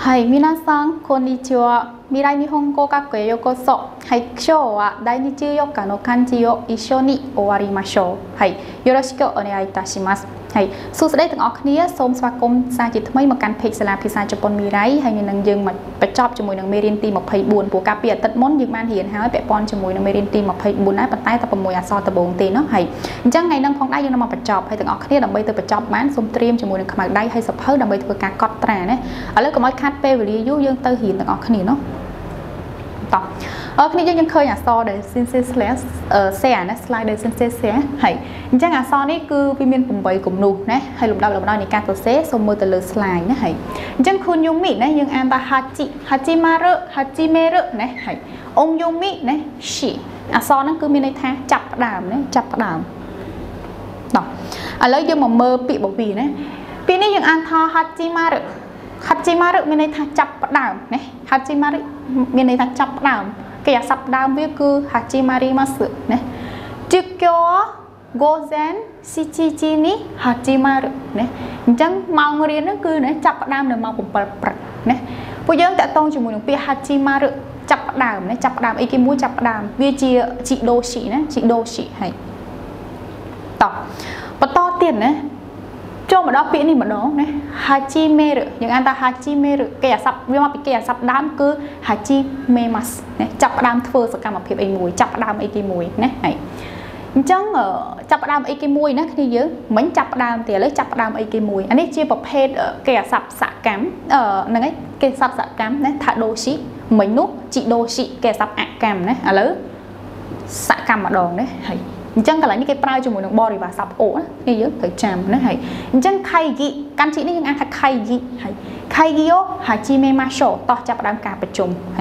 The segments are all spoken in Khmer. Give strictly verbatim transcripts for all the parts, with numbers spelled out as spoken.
はい、皆さん、こんにちは。未来日本語学へようこそ。はい、今日はだいにじゅうよっかの漢字を一緒に終わりましょう。はい、よろしくお願いいたします。はい សួស្តីទាំងអស់គ្នាសូមស្វាគមន៍សាជាថ្មីមកកាន់ page សាលាភាសាជប៉ុនមីរ៉ៃហើយនឹងយើងមកបញ្ចប់ជាមួយនឹងមេរៀនទីម្ភៃបួនព្រោះកាលពីអាទិត្យមុនយើងបានរៀនហើយពាក់ព័ន្ធជាមួយនឹងមេរៀនទីម្ភៃបួនដែរប៉ុន្តែតែ៦អក្សរដំបូងទេនោះហើយអញ្ចឹងថ្ងៃនេះផងដែរយើងនឹងមកបញ្ចប់ហើយទាំងអស់គ្នាដើម្បីទៅបញ្ចប់បានសូមត្រៀមជាមួយនឹងខ្មៅដៃហើយសភៅដើម្បីធ្វើការកត់ត្រាណាឥឡូវកុំឲ្យខាត់ពេលវេលាយូរយើងទៅរៀនទាំងអស់គ្នានោះតោះអរគ្នាយើងយើងឃើញអក្សរដែល synthesis share ណា slide ដែល synthesis share ហើយអញ្ចឹងអក្សរនេះគឺវាមានeightគំនូសណាហើយលំដាប់លំដោយនៃការសរសេរសូមមើលទៅលើ slide ណាហើយអញ្ចឹង Kunyumi ណាយើងអានថា Hachi Hachimaru Hachimeru ណាហើយ Ongyumi ណា Shi អក្សរហ្នឹងគឺមានន័យថាចាប់ផ្ដើមណាចាប់ផ្ដើមតោះឥឡូវយើងមកមើលពាក្យបវីណាពាក្យនេះយើងអានថា Hachimaru Hachimaru មានន័យថាចាប់ផ្ដើមណា Hachimaru មានន័យថាចាប់ផ្ដើមគេអាសព្ទដើមវាគឺ Hachimarimasu ណាជឹកយោហ្គោហ្សែនស៊ីជីជីនេះ Hachimaru ណាអញ្ចឹងម៉ោងរៀនហ្នឹងគឺណាចាប់ផ្ដើមនៅម៉ោងsevenព្រឹកណាពួកយើងតាក់ទងជាមួយនឹងពាក្យ Hachimaru ចាប់ផ្ដើមណាចាប់ផ្ដើមអីគេមួយចាប់ផ្ដើមវាជា Chidoshi ណា Chidoshi ហើយតោះបន្តទៀតណាចូលមកដល់ពាក្យនេះម្ដងណា Hachimeru យើងអានថា Hachimeru គេអាសព្ទវាមកពីគេអាសព្ទដើមគឺ Hachimemas ណាចាប់ផ្ដើមធ្វើសកម្មភាពអីមួយចាប់ផ្ដើមអីគេមួយណាហើយអញ្ចឹងចាប់ផ្ដើមអីគេមួយណាគ្នាយើងមិញចាប់ផ្ដើមទេឥឡូវចាប់ផ្ដើមអីគេមួយអានេះជាប្រភេទគេអាសព្ទសកម្មហ្នឹងឯងគេអាសព្ទសកម្មណា Tadoshi មិញនោះ Chidoshi គេអាសព្ទអកម្មណាឥឡូវសកម្មម្ដងណាហើយអញ្ចឹងកន្លែងនេះគេប្រើជាមួយនឹងបរិវារសព្ទអូនេះយើងត្រូវចាំណាហើយអញ្ចឹង Kaigi កាន់ជីនេះយើងអានថា Kaigi ហើយ Kaigi yo Hachimemasu តោះចាប់ផ្ដើមការប្រជុំហើយ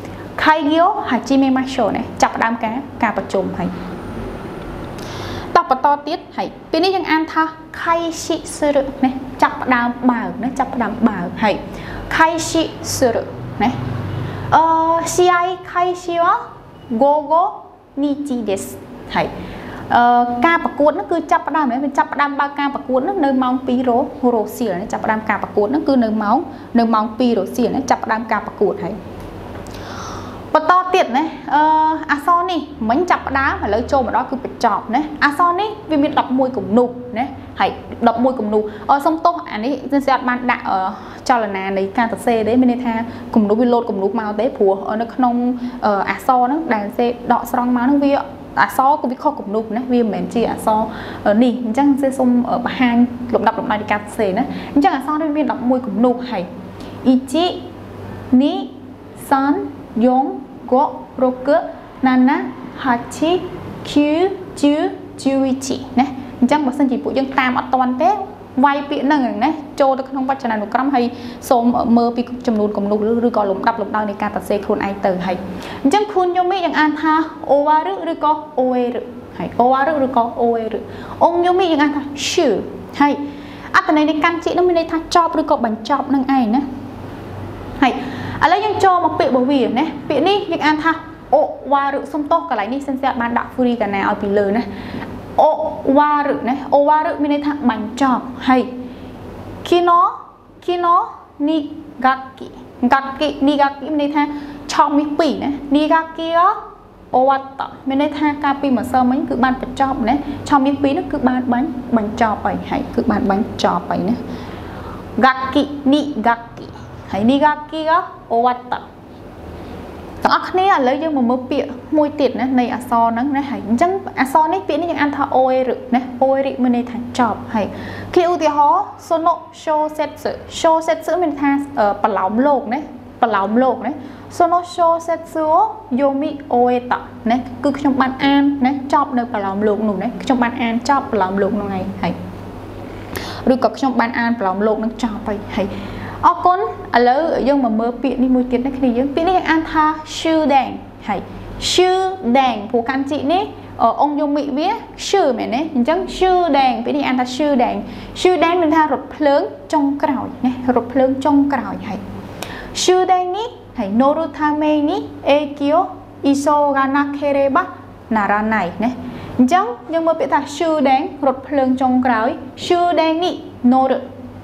Kaigi yo Hachimemasu ណាចាប់ផ្ដើមការការប្រជុំហើយតោះបន្តទៀតហើយពេលនេះយើងអានថា Kaishi suru ណាចាប់ផ្ដើមបើកណាចាប់ផ្ដើមបើកហើយ Kaishi suru ណាអឺ Shiai Kaishi wa gogo nichi desu ហើយអឺការប្រកួតហ្នឹងគឺចាប់ផ្ដើមហ្នឹងចាប់ផ្ដើមបើកការប្រកួតហ្នឹងនៅម៉ោងtwoរសៀលចាប់ផ្ដើមការប្រកួតហ្នឹងគឺនៅម៉ោងនៅម៉ោងtwoរសៀលណាចាប់ផ្ដើមការប្រកួតហើយបន្តទៀតណាអឺអក្សរនេះមិញចាប់ផ្ដើមឥឡូវចូលមកដល់គឺបញ្ចប់ណាអក្សរនេះវាមានelevenគំនូសណាហើយelevenគំនូសអឺសុំទោសអានេះសិនស្អាតបានដាក់ចលនានៃការសរសេរទេមានន័យថាគំនូសវាលោតគំនូសមកទេព្រោះនៅក្នុងអក្សរហ្នឹងដែលសរសេរដកស្រង់មកហ្នឹងវាអក្សរក៏វាខុសគំនូសណាវាមិនមែនជាអក្សរនេះអញ្ចឹងគេសូមបង្ហាញលំដាប់លំដោយនៃការសរសេរណាអញ្ចឹងអក្សរនេះមានelevenគំនូសហើយ one two three four five six seven eight nine ten elevenណាអញ្ចឹងបើសិនជាពួកយើងតាមអត់តាន់ទេវាយពាក្យហ្នឹងណាចូលទៅក្នុងវចនានុក្រមហើយសូមមើលពីចំនួនគំនូសឬក៏លំដាប់លំដោយនៃការសរសេរខ្លួនឯងទៅហើយអញ្ចឹង Kunyumi យើងអានថា Owaru ឬក៏ Oeru ហើយ Owaru ឬក៏ Oeru Ongyumi យើងអានថា Shu ហើយអត្ថន័យនៃកាន់ជីនោះមានន័យថាចប់ឬក៏បញ្ចប់នឹងឯងណាហើយឥឡូវយើងចូលមកពាក្យរបស់វាណាពាក្យនេះយើងអានថា Owaru សុំទោសកន្លែងនេះសិនស្អាតបានដាក់ free កាណាឲ្យពីលើណាOwaru ណា Owaru មានន័យថាបញ្ចប់ហើយ Kino Kino Nigaki Gaki Nigaki មានន័យថាឆោមនេះពីរណា Nigaki Owatta មានន័យថាការពីម្សិលមិញគឺបានបញ្ចប់ណាឆោមនេះពីរនោះគឺបានបាញ់បញ្ចប់ហើយហើយគឺបានបញ្ចប់ហើយណា Gaki Nigaki ហើយ Nigaki Owattaទាំងអស់គ្នាឥឡូវយើងមកមើលពាក្យមួយទៀតណានៃអក្សរហ្នឹងណាហើយអញ្ចឹងអក្សរនេះពាក្យនេះយើងអានថា Oeru ណា Oeru មានន័យថាចប់ហើយគេឧទាហរណ៍ Sono Shosetsu Shosetsu មានន័យថាប្រឡោមលោកណាប្រឡោមលោកណា Sono Shosetsu Yomi Oeta ណាគឺខ្ញុំបានអានណាចប់នៅប្រឡោមលោកនោះណាខ្ញុំបានអានចប់ប្រឡោមលោកនោះហើយហើយឬក៏ខ្ញុំបានអានប្រឡោមលោកនឹងចប់ហើយហើយអរគុណឥឡូវយើងមកមើលពាក្យនេះមួយទៀតណាគ្នាយើងពាក្យនេះយើងអានថា Shuden ហើយ Shuden ព្រោះកាន់ជីនេះអង្គយមិវា Shu មែនទេអញ្ចឹង Shuden ពាក្យនេះអានថា Shuden Shuden មានថារថភ្លើងចុងក្រោយណារថភ្លើងចុងក្រោយហើយ Shuden នេះហើយ Norutame នេះ Ekyo Isoganakéreba Naranai ណាអញ្ចឹងយើងមើលពាក្យថា Shuden រថភ្លើងចុងក្រោយ Shuden នេះ Noru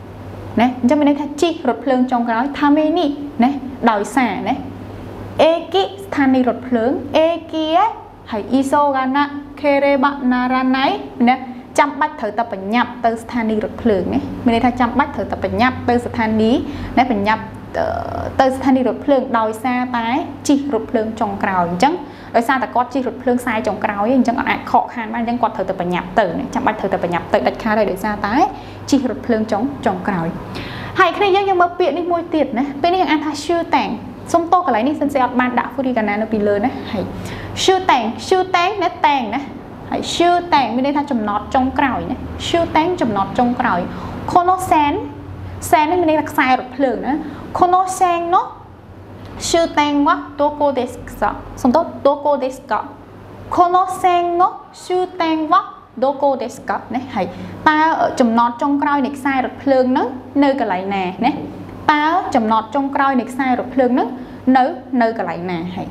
ណែអញ្ចឹងមានន័យថាជីករថភ្លើងចុងក្រោយថាមេនេះណែដោយសារណែអេគីស្ថានីយ៍រថភ្លើងអេគីហើយអ៊ីសូហ្គាណាខេរេបាណារ៉ាណៃណែចាំបាច់ត្រូវតែបញ្ញាប់ទៅស្ថានីយ៍រថភ្លើងនេះមានន័យថាចាំបាច់ត្រូវតែបញ្ញាប់ទៅស្ថានីយ៍ណែបញ្ញាប់ទៅស្ថានីយ៍រថភ្លើងដោយសារតែជីករថភ្លើងចុងក្រោយអញ្ចឹងដោយសារតែគាត់ជីករថភ្លើងខ្សែចុងក្រោយអញ្ចឹងអត់អាចខកខានបានអញ្ចឹងគាត់ត្រូវតែបញ្ញាប់ទៅចាំបាច់ត្រូវតែបញ្ញាប់ទៅដាច់ខាតហើយដោយសារតែជីករថភ្លើងចុងចុងក្រោយហើយគ្នាយើងយើងមើលពាក្យនេះមួយទៀតណាពេលនេះយើងអាចថា sure tank សុំតោកន្លែងនេះសិនស្អត់បានដាក់ furigana នៅពីលើណាហើយ sure tank sure tank ណា tank ណាហើយ sure tank មានន័យថាចំណត់ចុងក្រោយណា sure tank ចំណត់ចុងក្រោយ konosen sen នេះមានន័យថាខ្សែរថភ្លើងណា konosen នោះ sure tank មក doko desu ka សុំតោ doko desu ka konosen នោះ sure tank មក doko desu ka ណាហើយតើចំណត់ចុងក្រោយនៃខ្សែរថភ្លើងហ្នឹងនៅកន្លែងណាណាតើចំណត់ចុងក្រោយនៃខ្សែរថភ្លើងហ្នឹងនៅនៅកន្លែងណាហើយ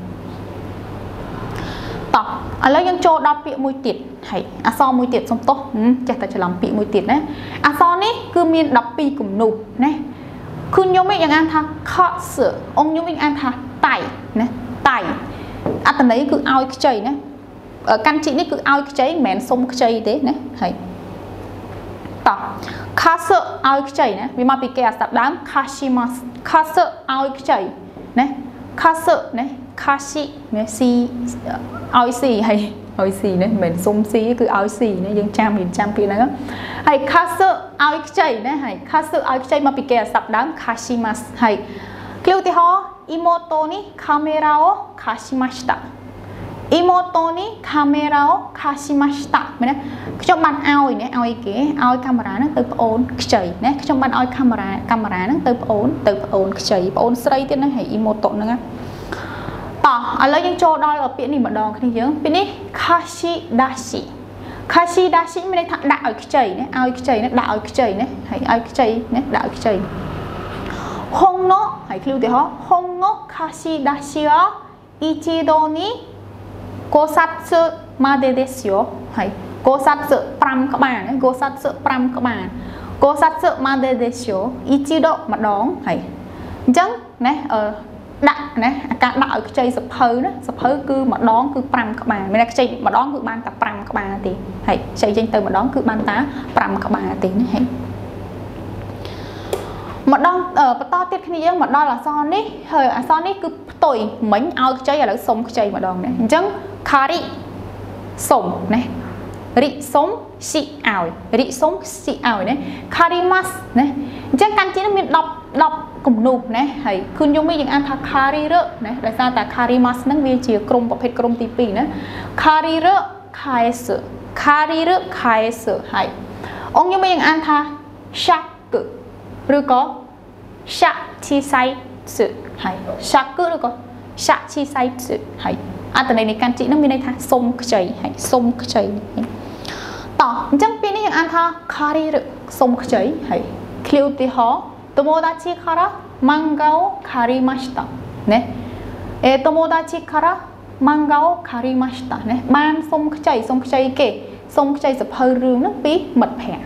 តោះឥឡូវយើងចូលដល់ពាក្យមួយទៀតហើយអក្សរមួយទៀតសុំទោសចេះតែច្រឡំពាក្យមួយទៀតណាអក្សរនេះគឺមានដប់ពីរគំនូសណាគឺខ្ញុំវិញយ៉ាងអានថា khos អង្គខ្ញុំវិញអានថាតៃណាតៃអត្ថន័យគឺឲ្យខ្ចីណាកាន់ជីនេះគឺឲ្យខ្ចីមិនមែនសុំខ្ចីទេណាហើយតោះ khos ឲ្យខ្ចីណាវាមកពីគេអាសព្ទដើម kashimas khos ឲ្យខ្ចីណា khos ណា kashi ណាស៊ីឲ្យស៊ីហើយឲ្យស៊ីណាមិនមែនសុំស៊ីគឺឲ្យស៊ីណាយើងចាំយើងចាំពីហ្នឹងហើយ khos ឲ្យខ្ចីណាហើយ khos ឲ្យខ្ចីមកពីគេអាសព្ទដើម kashimas ហើយគឺឧទាហរណ៍ imoto ni kamera o kashimashita imoto ni kamera o kashimashita មែនទេខ្ញុំបានឲ្យណាឲ្យគេឲ្យកាមេរ៉ាហ្នឹងទៅប្អូនខ្ចីណាខ្ញុំបានឲ្យកាមេរ៉ាកាមេរ៉ាហ្នឹងទៅប្អូនទៅប្អូនខ្ចីប្អូនស្រីទៀតណាហើយ imoto ហ្នឹងណាតោះឥឡូវយើងចូលដល់ពាក្យនេះម្ដងគ្នាយើងពាក្យនេះ kashidashi kashidashi មានន័យថាដាក់ឲ្យខ្ចីណាឲ្យខ្ចីណាដាក់ឲ្យខ្ចីណាហើយឲ្យខ្ចីណាដាក់ឲ្យខ្ចី honno ហើយឃ្លូឧទាហរណ៍ honno kashidashi wa ichido ni gosatsu made desu yo ហើយ gosatsu ប្រាំក្បាលណា gosatsu ប្រាំក្បាល gosatsu made desu yo ichido ម្ដងហើយអញ្ចឹងណាអឺដាក់ណាការដាក់ឲ្យខ្ចីសភៅណាសភៅគឺម្ដងគឺប្រាំក្បាលមានតែខ្ចីម្ដងគឺបានតែប្រាំក្បាលទេហើយខ្ចីចេញទៅម្ដងគឺបានតែប្រាំក្បាលទេណាហើយម្ដងបន្តទៀតគ្នាយើងមកដល់អក្សរនេះហើយអក្សរនេះគឺផ្ទុយមិញឲ្យខ្ចីឥឡូវសុំខ្ចីម្ដងនេះអញ្ចឹង kari សុំណារិសុំស៊ីឲ្យរិសុំស៊ីឲ្យណា karimas ណាអញ្ចឹងកាន់ជាមាន10 10គំនូសណាហើយគឺខ្ញុំវិញយើងអានថា kari រណាដោយសារតែ karimas ហ្នឹងវាជាក្រុមប្រភេទក្រុមទី2ណា kari រ kaes kari រ kaes ហើយអង្គខ្ញុំវិញយើងអានថា shak ឬក៏ shak chi sai su ហើយ shak ឬក៏ shak chi sai su ហើយអត្ថន័យនៃកាន់ជីហ្នឹងមានន័យថាសុំខ្ចីហើយសុំខ្ចីតោះអញ្ចឹងពេលនេះយើងអានថា kari រសុំខ្ចីហើយឃ្លីឧទាហរណ៍ tomodachi kara manga o karimashita ណាអេ tomodachi kara manga o karimashita ណាបានសុំខ្ចីសុំខ្ចីគេសុំខ្ចីសភៅរឿងហ្នឹងពីមិត្តភក្តិ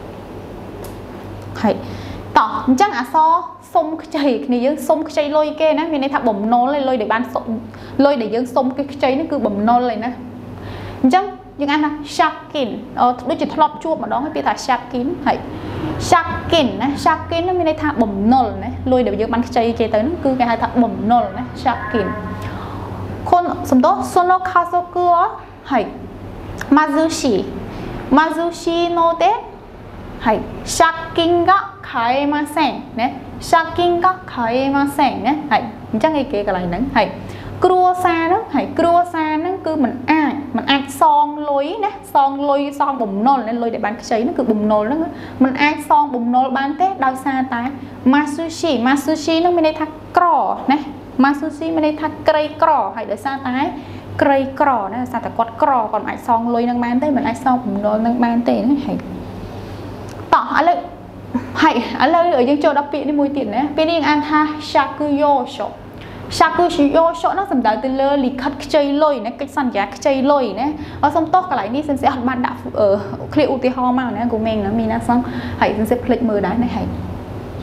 ហើយតោះអញ្ចឹងអក្សរសុំខ្ចីគ្នាយើងសុំខ្ចីលុយគេណាមានន័យថាបំណុលលុយដែលបានសុំលុយដែលយើងសុំគេខ្ចីនេះគឺបំណុលឯណាអញ្ចឹងយើងអានថា shakin អឺដូចជាធ្លាប់ជួបម្ដងហើយពាក្យថា shakin ហើយ shakin ណា shakin នោះមានន័យថាបំណុលណាលុយដែលយើងបានខ្ចីគេទៅហ្នឹងគឺគេហៅថាបំណុលណា shakin គុណសំដៅ sono kazoku wa ហើយ mazushi mazushi no de はい、借金が買えませんね。借金が買えませんね。はい、អញ្ចឹងឯគេកន្លែងហ្នឹងហើយគ្រួសារហ្នឹងហើយគ្រួសារហ្នឹងគឺមិនអាចមិនអាចសងលុយណាសងលុយសងបំណុលណាលុយដែលបានខ្ចីហ្នឹងគឺបំណុលហ្នឹងមិនអាចសងបំណុលបានទេដោយសារតែ masushi masushi ហ្នឹងមានន័យថាក្រណា masushi មានន័យថាក្រីក្រហើយដោយសារតែក្រីក្រណាដោយសារតែគាត់ក្រគាត់មិនអាចសងលុយហ្នឹងបានទេមិនអាចសងបំណុលហ្នឹងបានទេណាហើយតោះឥឡូវហើយឥឡូវយើងចូលដល់ពាក្យនេះមួយទៀតណាពាក្យនេះយើងអានថា shakuyosho shakuyosho ហ្នឹងសំដៅទៅលើលិខិតខ្ចីលុយណាកិច្ចសន្យាខ្ចីលុយណាអត់សុំទោសកន្លែងនេះសិនស្អីអត់បានដាក់ឃ្លាឧទាហរណ៍មកណាគូមេងណាមីណាសងហើយសិនស្អីភ្លេចមើលដែរណាហើយ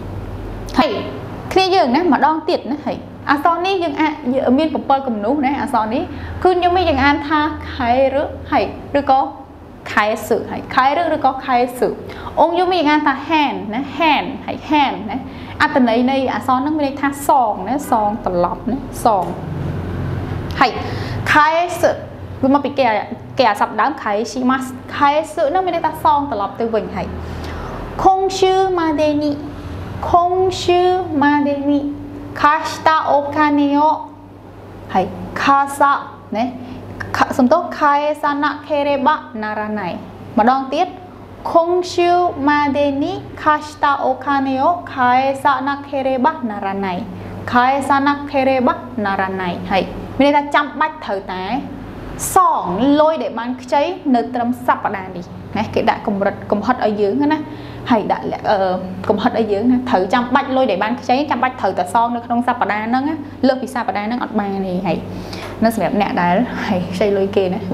khi dừng nè mà đong tiệt nè hay à sau ní dừng à miên bập bơ cầm nú nè à sau ní cứ như mấy dừng ăn tha khai rứa hay rồi có khai sự hay khai rứa rồi có khai sự ông như mấy dừng ăn tha hand nè hand hay hand nè à từ này này à sau nó mới tha sòng nè sòng tật lọc nè sòng hay khai sự vì mà bị kẻ kẻ sập đám khai chi mas khai sự nó mới ta song tật lọc từ vịnh hay không sư mà đề ni không sư mà đề ni kashita okaneo hay kasa nè sum tốt khai sana kereba naranai mà đong tiết không sư mà đề ni kashita okaneo khai sana kereba naranai khai sana kereba naranai hay mình ta chăm bách thời tái sòng lôi để bán cháy nơi trầm sập ở đàn đi này cái đại cùng rật cùng hất ở dưới nữa hay đại ờ cùng hất ở dưới thử chăm bách lôi để bán cháy chăm bách thử tờ son nó không sập ở đàn nâng á lớp vì sao ở đàn nó ọt ba này hay nó sẽ đẹp nè đá hay xây lôi kê này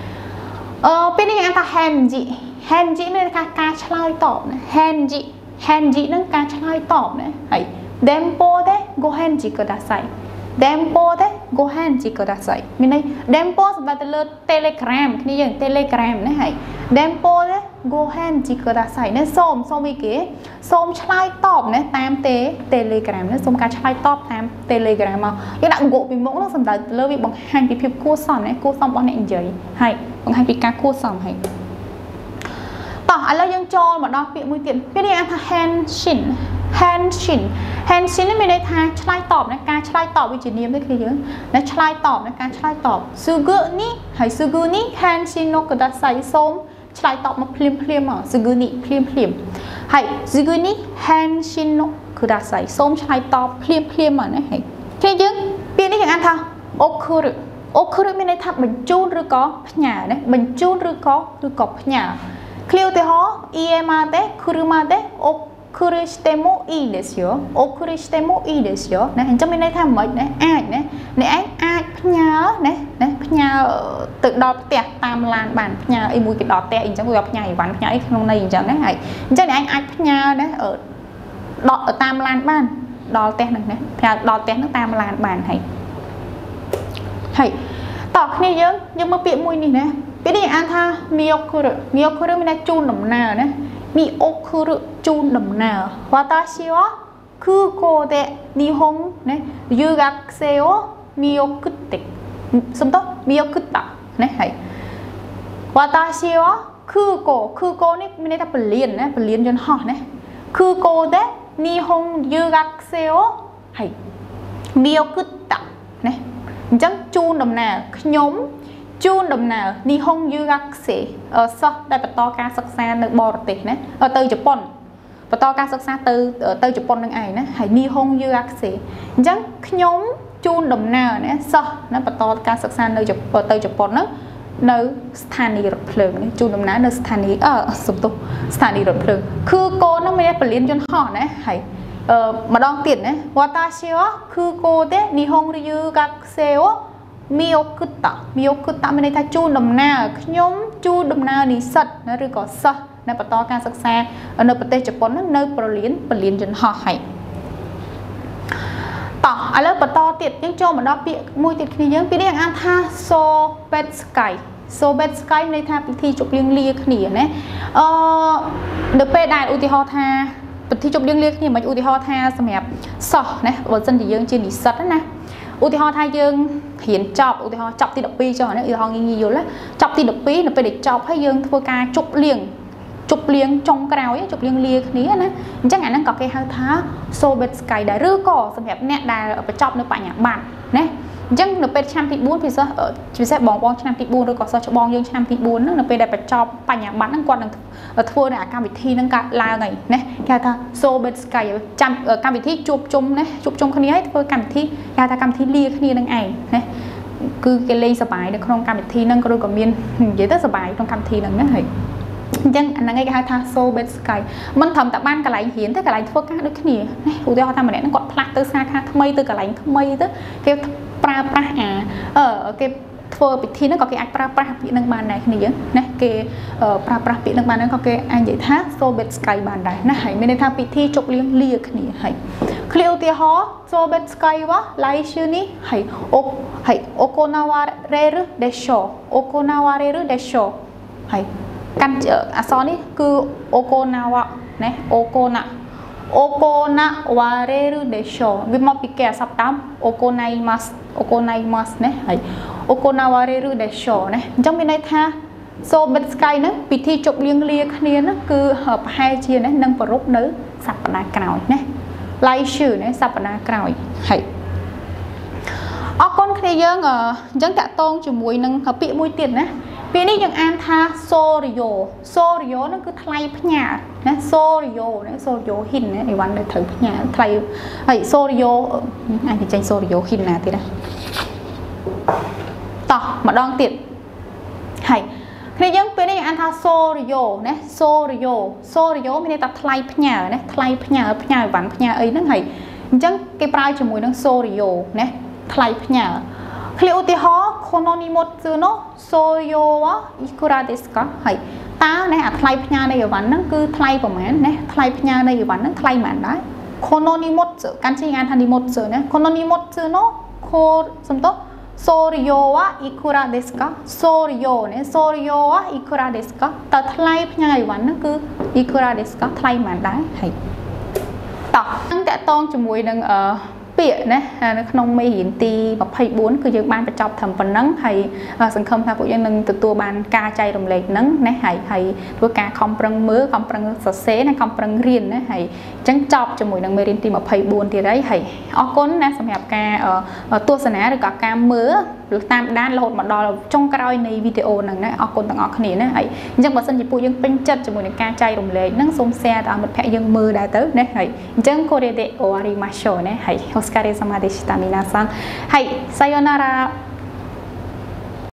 ờ bên này anh ta hand gì hand gì nên ca ca chlai tọp này hand gì hand gì nó ca chlai tọp này hay dempo đấy go hand gì cơ đã sai dempo thế go hand chỉ có đặt dậy mình đây dempo và từ lượt telegram như vậy telegram này hay dempo thế go hand chỉ có đặt dậy nên xôm xôm ý kia xôm chlai top này tam tế telegram này xôm cả chlai top tam telegram mà cái đoạn gỗ bị mẫu nó sầm tới lơ bị bằng hai bị phim cua sòn này cua sòn bọn này giấy hay bằng hai bị cá cua sòn hayต่ออะไรยังโจมมาดอกเปียมือเตียนพี่นี่อันท่า hand shin hand shin hand shinนี่ไม่ได้ท่าใช้ตอบนะการใช้ตอบวิจิตรเนียมได้คือเยอะนะใช้ตอบนะการใช้ตอบซูกุนี่ให้ซูกุนี่ hand shin นกกระดาษใส่ส้มใช้ตอบมาเพลียมเพลียมอ่ะซูกุนี่เพลียมเพลียมให้ซูกุนี่ hand shin นกกระดาษใส่ส้มใช้ตอบเพลียมเพลียมอ่ะนะให้คือเยอะพี่นี่อย่างอันท่าโอคุรุโอคุรุไม่ได้ท่าบรรจุหรือก็พญาเนี่ยบรรจุหรือก็หรือก็พญาเคลียวเตหอเอมาเตคุรุมาเตโอคุรุสเตโมอีเดสโยโอคุรุสเตโมอีเดสโยนะเห็นจะไม่ได้ทำเหมือนนะอาเนี่ยในไอ้อาพญาเนี่ยนะพญาตึกดอกเตะตามลานบ้านพญาไอ้มวยกิดดอกเตะอีกจังเลยพญาอีวันพญาไอ้ข้างในอีกจังนะไอ้จังในไอ้อาพญาเนี่ยเออดอกตามลานบ้านดอกเตะนั่นนะพญาดอกเตะนั่งตามลานบ้านให้ให้ตอกนี่เยอะยังมาเปียมวยนี่นะพี่นี่อันท่ามีโอคุรุมีโอคุรุไม่ได้จูนดำนานะมีโอคุรุจูนดำนาวาตาชิวะคือโคเดะนิฮงนะยูกักเซโอมีโอคุเตะสมมติมีโอคุตะนะให้วาตาชิวะคือโกคือโกนี่ไม่ได้ทำเป็นเลียนนะเป็นเลียนจนห่อนะคือโกเดะนิฮงยูกักเซโอให้มีโอคุตะนะจังจูนดำนาขยมจูนดำนานิฮงยูกักเซเออซอได้ประตอการศึกษาในบอร์ตินะเออเตยญี่ปุ่นประตอการศึกษาเตยเตยญี่ปุ่นนั่งไงนะให้นิฮงยูกักเซจังขยมจูนดำนาเนี่ยซอนะประตอการศึกษาในญี่ปุ่นเตยญี่ปุ่นนะในสถานีรถเพลิงนี่จูนดำนาในสถานีเออสมตุสถานีรถเพลิงคือโกนั่งไม่ได้เปลี่ยนจนห่อนะให้เออมาดองติดนะวาตาชิวะคือโกเดนิฮงยูกักเซโอมีโอคุตะมีโอคุตะไม่ได้ท่าจูนดำนาขยมจูนดำนานิสัตนะหรือก็ซะในประตอการศึกษาในประเทศญี่ปุ่นนั้นในปรเลียนปรเลียนจนห่อให้ต่ออะไรประตอติดยังโจมันดอกเปียมวยติดขี้ยังปีนี้อันท่าโซเบสสกายโซเบสสกายในท่าพิธีจุกเลี้ยงเลี้ยขี้เนี่ยเออเดเปได้อุติฮอท่าพิธีจุกเลี้ยงเลี้ยขี้มันอุติฮอท่าสมัยสอนะบนสันติยังจีนิสัตนะอุติฮอท่ายังเห็นจับอุติฮอจับที่ดอกปีจอเนี่ยอุติฮอยิงยิงอยู่แล้วจับที่ดอกปีเนี่ยไปเด็กจับให้ยังทัวการจุกเลี้ยงจุกเลี้ยงจงกราวจุกเลี้ยงเลี้ยนี้นะจังไงนั่งกับแค่ห้าท้าโซเบสไก่ได้หรือก็สำหรับเนี่ยได้ไปจับในป่าหยาบานนะจังเนี่ยเป็นชามติบูนพี่เสเออพี่เสบองบองชามติบูนหรือก็ซอชบองยังชามติบูนนั่งเนี่ยไปได้ไปจับป่าหยาบานนั่งก่อนนั่งทัวร์เนี่ยการวิธีนั่งการลาไงนะแค่ท่าโซเบสไก่จำการวิธีจุบจุ่มนะจุบจุ่มคนนี้ให้ทัวร์การวิธีแค่ท่าการวิธีเลี้ยคนนี้นั่งไงนะคือเกลียสบายในโครงการวิธีนั่งก็รู้กับเมียนเยอะแต่สบายตรงการวิธีนั่งนั่นเหรอจังอันนั้นไงก็ท่าโซเบสไก่มันทำแต่บ้านกระไรเห็นแต่กระไรทั่วกันด้วยขี้นี่อุตส่าห์ทำแบบนี้นั่งกดพลักตัวซาค่ะทำไมตัวกระไรทำไมตัวเก็บปลาปลาอ่ะเออเก็บធ្វើពិធីហ្នឹងក៏គេអាចប្រើប្រាស់ពាក្យហ្នឹងបានដែរគ្នាណាគេប្រើប្រាស់ពាក្យហ្នឹងបានហ្នឹងក៏គេអាចនិយាយថា Sobetsky បានដែរណាហើយមានន័យថាពិធីជប់លៀងលាគ្នាហើយឃ្លាឧទាហរណ៍ Sobetsky វ៉ា 来週にはいおはい行われるでしょう行われるでしょうはいកាន់អក្សរនេះគឺโอโกนาวะណាโอโกนะโอโกนะวาเรรุเดโชវាមកពីគេអាសព្ទតាមโอโกไนมัสโอโกไนมัสណាហើយโอโกนาวาเรรุเดโชណាអញ្ចឹងមានន័យថា Sobetsky ហ្នឹងពិធីជប់លៀងលាគ្នាហ្នឹងគឺប្រហែលជាណានឹងប្រពនៅសប្តាហ៍ក្រោយណាឡៃឈឺណាសប្តាហ៍ក្រោយហើយអរគុណគ្នាយើងអញ្ចឹងតាក់ទងជាមួយនឹងពាក្យមួយទៀតណាពាក្យនេះយើងអានថា Sorio Sorio ហ្នឹងគឺថ្លៃផ្ញើណា Sorio ណា Sorio hin ណាអីវ៉ាន់ដែលត្រូវផ្ញើថ្លៃហើយ Sorio អាចចេញ Sorio hin ណាទៀតណាតោះម្ដងទៀតហើយគ្នាយើងពេលនេះអានថា Sorio ណា Sorio Sorio មានន័យថាថ្លៃផ្ញើណាថ្លៃផ្ញើផ្ញើអីវ៉ាន់ផ្ញើអីហ្នឹងហើយអញ្ចឹងគេប្រើជាមួយនឹង Sorio ណាថ្លៃផ្ញើឃ្លាឧទាហរណ៍ Kononimotsu no Sorio wa ikura desu ka ហើយតើណាអាថ្លៃផ្ញើនៃអីវ៉ាន់ហ្នឹងគឺថ្លៃប្រហែលណាថ្លៃផ្ញើនៃអីវ៉ាន់ហ្នឹងថ្លៃប៉ុន្មានដែរ Kononimotsu កាន់ជាអានថា Nimotsu ណា Kononimotsu no ko សំដៅ Sorio wa ikura desu ka Sorio ណា Sorio wa ikura desu ka តើថ្លៃផ្ញើអីវ៉ាន់ហ្នឹងគឺ ikura desu ka ថ្លៃប៉ុន្មានដែរហើយតោះនឹងតកតងជាមួយនឹងអឺពាក្យណានៅក្នុងមេរៀនទី24គឺយើងបានបញ្ចប់ត្រឹមប៉ុណ្ណឹងហើយសង្ឃឹមថាពួកយើងនឹងទទួលបានការចែករំលែកហ្នឹងណាហើយហើយធ្វើការខំប្រឹងមើលខំប្រឹងសរសេរណាខំប្រឹងរៀនណាហើយអញ្ចឹងចប់ជាមួយនឹងមេរៀនទី24ទៀតហើយហើយអរគុណណាសម្រាប់ការទស្សនាឬក៏ការមើលឬតាមដានរហូតមកដល់ចុងក្រោយនៃវីដេអូហ្នឹងណាអរគុណទាំងអស់គ្នាណាហើយអញ្ចឹងបើសិនជាពួកយើងពេញចិត្តជាមួយនឹងការចែករំលែកហ្នឹងសូម share ទៅឲ្យមិត្តភ័ក្តិយើងមើលដែរទៅណាហើយអញ្ចឹងこれで終わりましょうねはいお疲れ様でした皆さんはいさよなら